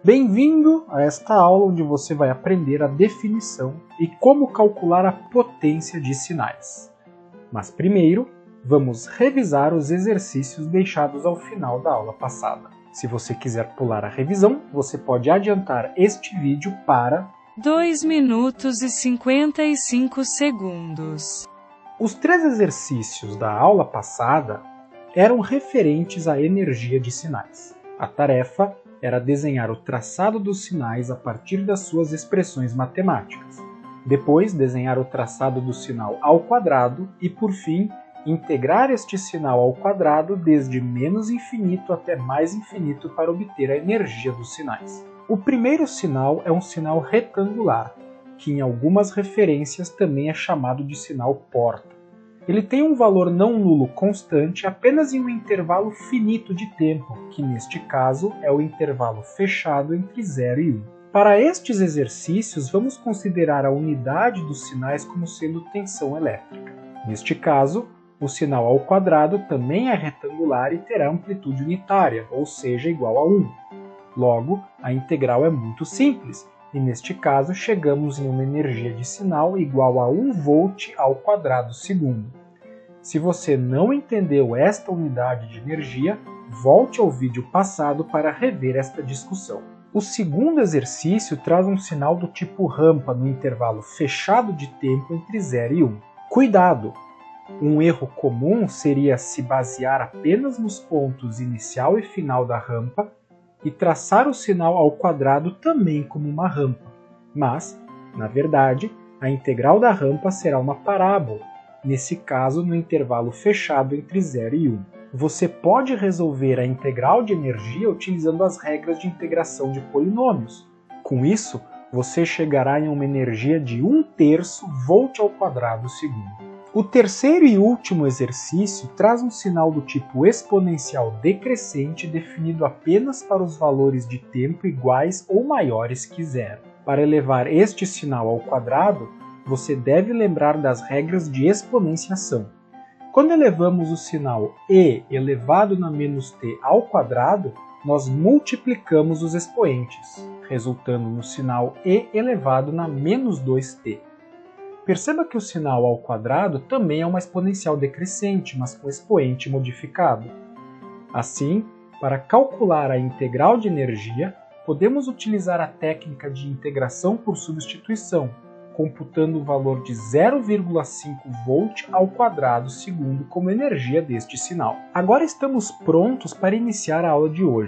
Bem-vindo a esta aula onde você vai aprender a definição e como calcular a potência de sinais. Mas primeiro, vamos revisar os exercícios deixados ao final da aula passada. Se você quiser pular a revisão, você pode adiantar este vídeo para 2 minutos e 55 segundos. Os 3 exercícios da aula passada eram referentes à energia de sinais. A tarefa era desenhar o traçado dos sinais a partir das suas expressões matemáticas. Depois, desenhar o traçado do sinal ao quadrado e, por fim, integrar este sinal ao quadrado desde menos infinito até mais infinito para obter a energia dos sinais. O primeiro sinal é um sinal retangular, que em algumas referências também é chamado de sinal porta. Ele tem um valor não nulo constante apenas em um intervalo finito de tempo, que neste caso é o intervalo fechado entre 0 e 1. Para estes exercícios, vamos considerar a unidade dos sinais como sendo tensão elétrica. Neste caso, o sinal ao quadrado também é retangular e terá amplitude unitária, ou seja, igual a 1. Logo, a integral é muito simples, e neste caso chegamos em uma energia de sinal igual a 1 volt ao quadrado segundo. Se você não entendeu esta unidade de energia, volte ao vídeo passado para rever esta discussão. O segundo exercício traz um sinal do tipo rampa no intervalo fechado de tempo entre 0 e 1. Cuidado! Um erro comum seria se basear apenas nos pontos inicial e final da rampa e traçar o sinal ao quadrado também como uma rampa. Mas, na verdade, a integral da rampa será uma parábola, nesse caso no intervalo fechado entre 0 e 1. Você pode resolver a integral de energia utilizando as regras de integração de polinômios. Com isso, você chegará em uma energia de 1/3 volt ao quadrado segundo. O terceiro e último exercício traz um sinal do tipo exponencial decrescente definido apenas para os valores de tempo iguais ou maiores que 0. Para elevar este sinal ao quadrado, você deve lembrar das regras de exponenciação. Quando elevamos o sinal e elevado na menos t ao quadrado, nós multiplicamos os expoentes, resultando no sinal e elevado na menos 2t. Perceba que o sinal ao quadrado também é uma exponencial decrescente, mas com expoente modificado. Assim, para calcular a integral de energia, podemos utilizar a técnica de integração por substituição, computando o valor de 0,5 volt ao quadrado segundo como energia deste sinal. Agora estamos prontos para iniciar a aula de hoje.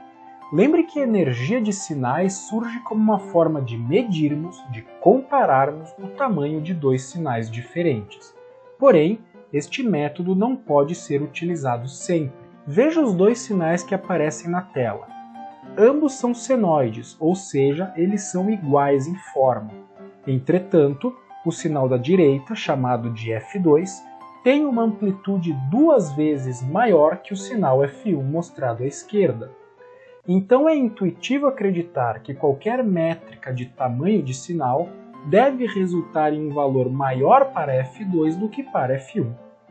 Lembre que a energia de sinais surge como uma forma de medirmos, de compararmos o tamanho de 2 sinais diferentes. Porém, este método não pode ser utilizado sempre. Veja os 2 sinais que aparecem na tela. Ambos são senoides, ou seja, eles são iguais em forma. Entretanto, o sinal da direita, chamado de F2, tem uma amplitude 2 vezes maior que o sinal F1 mostrado à esquerda. Então é intuitivo acreditar que qualquer métrica de tamanho de sinal deve resultar em um valor maior para F2 do que para F1.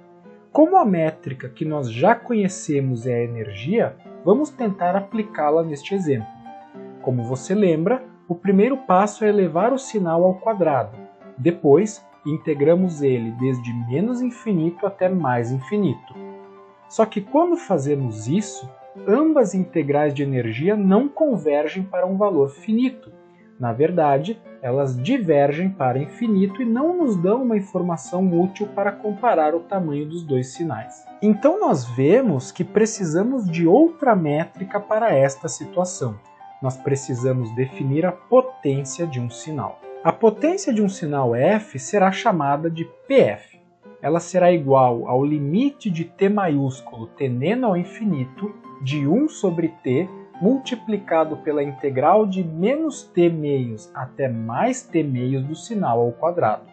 Como a métrica que nós já conhecemos é a energia, vamos tentar aplicá-la neste exemplo. Como você lembra, o primeiro passo é elevar o sinal ao quadrado. Depois, integramos ele desde menos infinito até mais infinito. Só que quando fazemos isso, ambas integrais de energia não convergem para um valor finito. Na verdade, elas divergem para infinito e não nos dão uma informação útil para comparar o tamanho dos 2 sinais. Então nós vemos que precisamos de outra métrica para esta situação. Nós precisamos definir a potência de um sinal. A potência de um sinal f será chamada de PF. Ela será igual ao limite de t maiúsculo tendendo ao infinito de 1 sobre t multiplicado pela integral de menos t meios até mais t meios do sinal ao quadrado.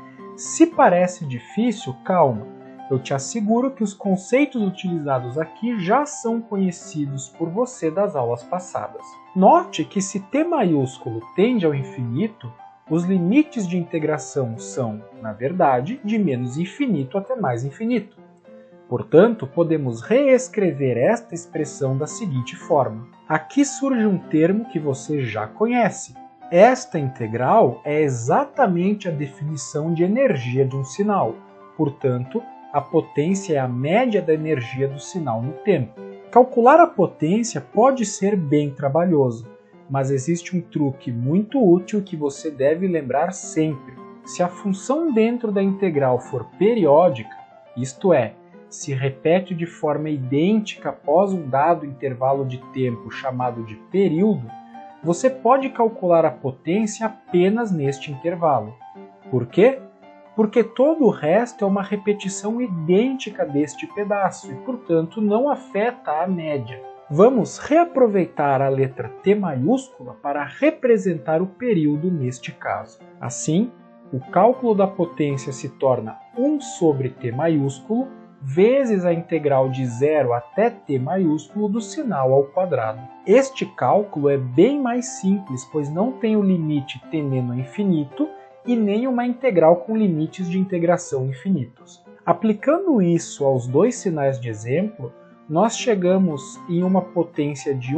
Se parece difícil, calma, eu te asseguro que os conceitos utilizados aqui já são conhecidos por você das aulas passadas. Note que se t maiúsculo tende ao infinito, os limites de integração são, na verdade, de menos infinito até mais infinito. Portanto, podemos reescrever esta expressão da seguinte forma. Aqui surge um termo que você já conhece. Esta integral é exatamente a definição de energia de um sinal. Portanto, a potência é a média da energia do sinal no tempo. Calcular a potência pode ser bem trabalhoso, mas existe um truque muito útil que você deve lembrar sempre. Se a função dentro da integral for periódica, isto é, se repete de forma idêntica após um dado intervalo de tempo chamado de período, você pode calcular a potência apenas neste intervalo. Por quê? Porque todo o resto é uma repetição idêntica deste pedaço e, portanto, não afeta a média. Vamos reaproveitar a letra T maiúscula para representar o período neste caso. Assim, o cálculo da potência se torna 1 sobre T maiúsculo vezes a integral de 0 até T maiúsculo do sinal ao quadrado. Este cálculo é bem mais simples, pois não tem o limite tendendo a infinito e nem uma integral com limites de integração infinitos. Aplicando isso aos dois sinais de exemplo, nós chegamos em uma potência de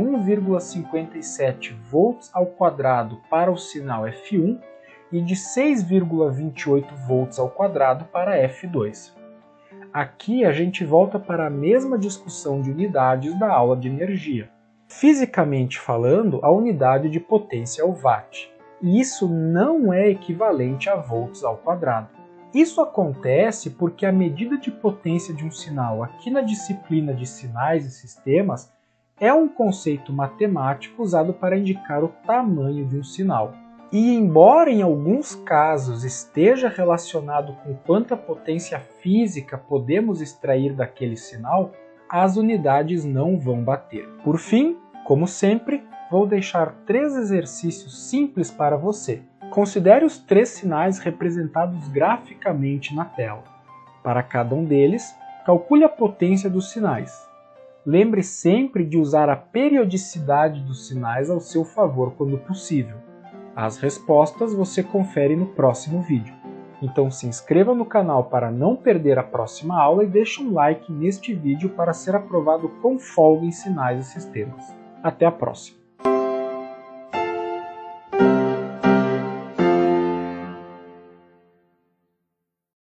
1,57 volts ao quadrado para o sinal F1 e de 6,28 volts ao quadrado para F2. Aqui a gente volta para a mesma discussão de unidades da aula de energia. Fisicamente falando, a unidade de potência é o watt, e isso não é equivalente a volts ao quadrado. Isso acontece porque a medida de potência de um sinal aqui na disciplina de sinais e sistemas é um conceito matemático usado para indicar o tamanho de um sinal. E embora em alguns casos esteja relacionado com quanta potência física podemos extrair daquele sinal, as unidades não vão bater. Por fim, como sempre, vou deixar 3 exercícios simples para você. Considere os 3 sinais representados graficamente na tela. Para cada um deles, calcule a potência dos sinais. Lembre sempre de usar a periodicidade dos sinais ao seu favor quando possível. As respostas você confere no próximo vídeo. Então se inscreva no canal para não perder a próxima aula e deixe um like neste vídeo para ser aprovado com folga em sinais e sistemas. Até a próxima!